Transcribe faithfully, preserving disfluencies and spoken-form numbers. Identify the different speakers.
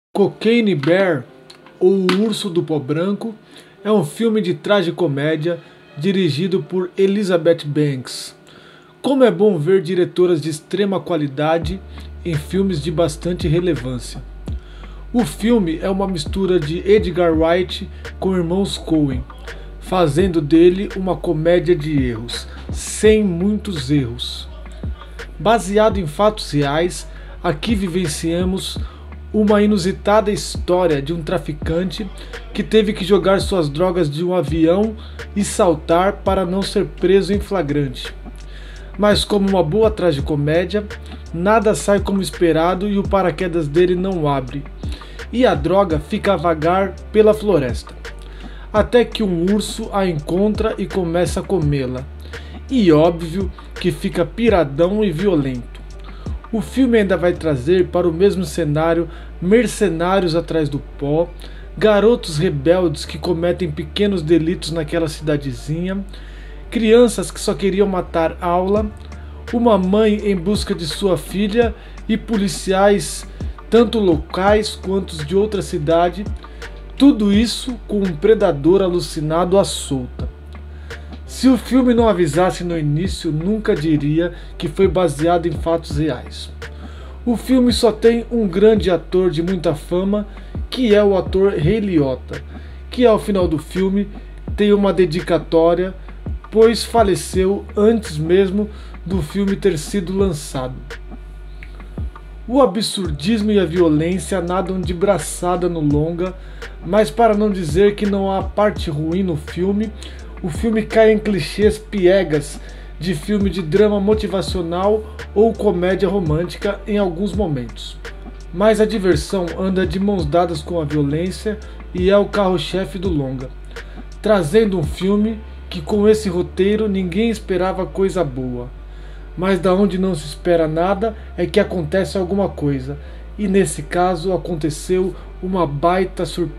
Speaker 1: Cocaine Bear, ou O Urso do Pó Branco, é um filme de tragicomédia dirigido por Elizabeth Banks. Como é bom ver diretoras de extrema qualidade em filmes de bastante relevância. O filme é uma mistura de Edgar Wright com Irmãos Coen, fazendo dele uma comédia de erros, sem muitos erros. Baseado em fatos reais, aqui vivenciamos uma inusitada história de um traficante que teve que jogar suas drogas de um avião e saltar para não ser preso em flagrante. Mas como uma boa tragicomédia, nada sai como esperado e o paraquedas dele não abre, e a droga fica a vagar pela floresta, até que um urso a encontra e começa a comê-la, e óbvio que fica piradão e violento. O filme ainda vai trazer para o mesmo cenário mercenários atrás do pó, garotos rebeldes que cometem pequenos delitos naquela cidadezinha, crianças que só queriam matar aula, uma mãe em busca de sua filha e policiais tanto locais quanto de outra cidade, tudo isso com um predador alucinado à solta. Se o filme não avisasse no início, nunca diria que foi baseado em fatos reais. O filme só tem um grande ator de muita fama, que é o ator Ray Liotta, que ao final do filme tem uma dedicatória, pois faleceu antes mesmo do filme ter sido lançado. O absurdismo e a violência nadam de braçada no longa, mas para não dizer que não há parte ruim no filme, o filme cai em clichês piegas de filme de drama motivacional ou comédia romântica em alguns momentos. Mas a diversão anda de mãos dadas com a violência e é o carro-chefe do longa, trazendo um filme que com esse roteiro ninguém esperava coisa boa. Mas da onde não se espera nada é que acontece alguma coisa, e nesse caso aconteceu uma baita surpresa.